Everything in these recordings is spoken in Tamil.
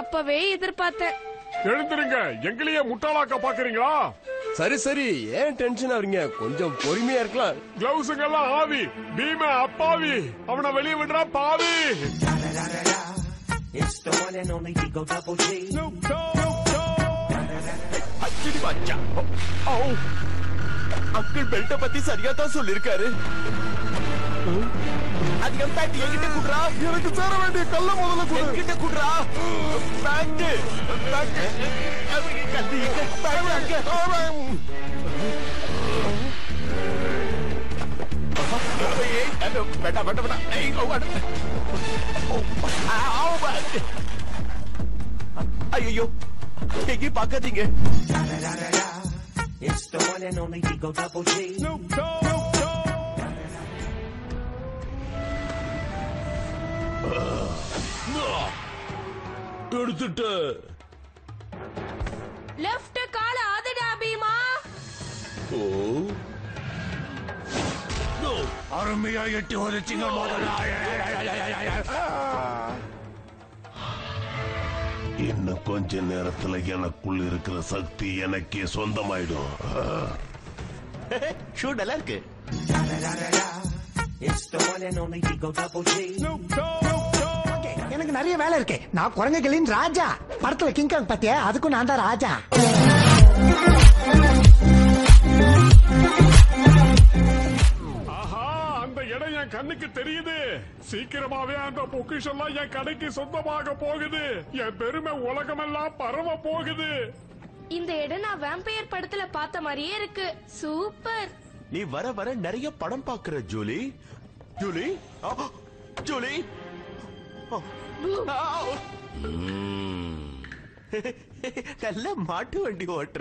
அப்பவே எதிர்பார்த்தேன். எழுந்துருங்க, எங்களையே முட்டாளாக்க பாக்குறீங்களா? சரி சரி, ஏன் டென்ஷன் ஆவறீங்க? கொஞ்சம் பொறுமையா இருக்கலாம். கிளவுஸுங்கெல்லாம் ஆவி, பீம அப்பாவி, அவனை வெளியே விடுறா பாவி. அங்கிள் பெல்ட்ட பத்தி சரியா தான் சொல்லிருக்காரு. அதிகம் பேண்ட் என்கிட்ட குடுறா. எனக்கு சேர வேண்டிய கல்ல முதல்ல குடு. என்கிட்ட குடுறா. பேண்ட் கல்வி வேண்டாம் வேண்டாம் வேண்டாம். ஐயோ எங்கேயும் பாக்காதீங்க. எடுத்துட்ட லெஃப்ட் கால அதுடா பீமா. அருமையா எட்டி உதச்சிங்க முதல்ல. இன்னும் கொஞ்ச நேரத்துல எனக்குள்ள இருக்கிற சக்தி எனக்கே சொந்தமாயிடும். ஷூ நல்லா இருக்கு. எனக்கு நிறைய வேலை இருக்கு. நான் குரங்குகளின் ராஜா. படத்துல கிங்காங் பத்தியா? அதுக்கும் நான் தான் ராஜா. ஆஹா, அந்த இடம் என் கண்ணுக்கு தெரியுது. சீக்கிரமாவே அந்த பொக்கிஷெல்லாம் என் கடைக்கு சொந்தமாக போகுது. என் பெருமை உலகமெல்லாம் பரவ போகுது. இந்த இடம் நான் வேம்பயர் படத்துல பார்த்த மாதிரியே இருக்கு. சூப்பர். நீ வர வர நிறைய படம் பாக்குற ஜூலி. ஜூலி ஜூலி நல்ல மாட்டு வண்டி ஓட்டுற.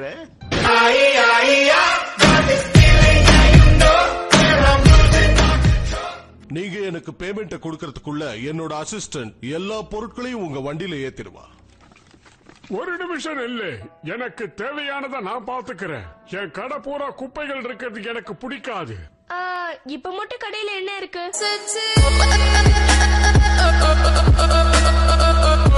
நீங்க எனக்கு பேமெண்ட் கொடுக்கறதுக்குள்ள என்னோட அசிஸ்டன்ட் எல்லா பொருட்களையும் உங்க வண்டியில ஏத்திடுவா. ஒரு நிமிஷம் இல்ல, எனக்கு தேவையானதை நான் பாத்துக்கிறேன். என் கடை பூரா குப்பைகள் இருக்கிறது எனக்கு பிடிக்காது. இப்ப மட்டும் கடையில என்ன இருக்கு?